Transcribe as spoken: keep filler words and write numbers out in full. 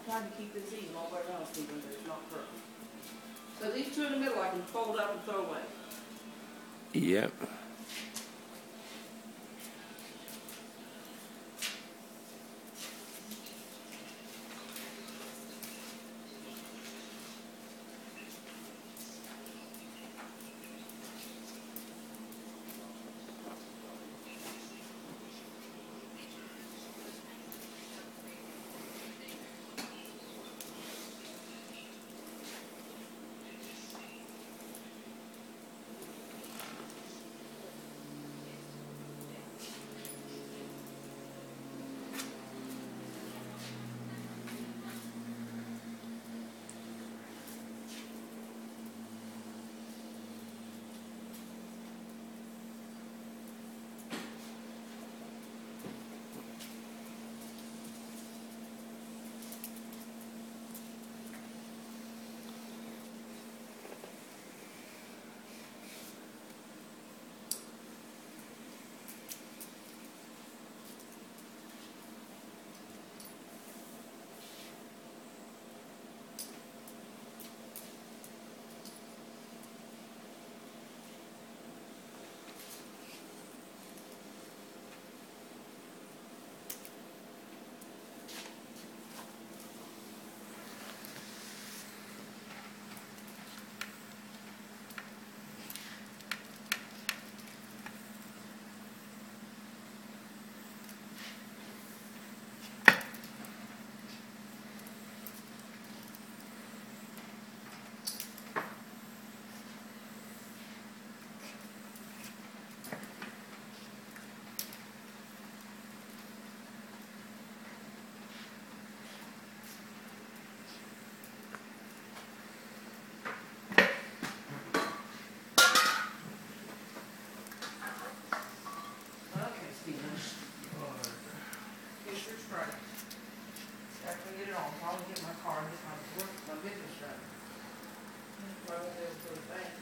trying to keep this even all the way around, Stephen, but it's not perfect. So these two in the middle I can fold up and throw away. Yep. Get it on. I'll get my car and get my work, my business done. I won't be able to go to the bank.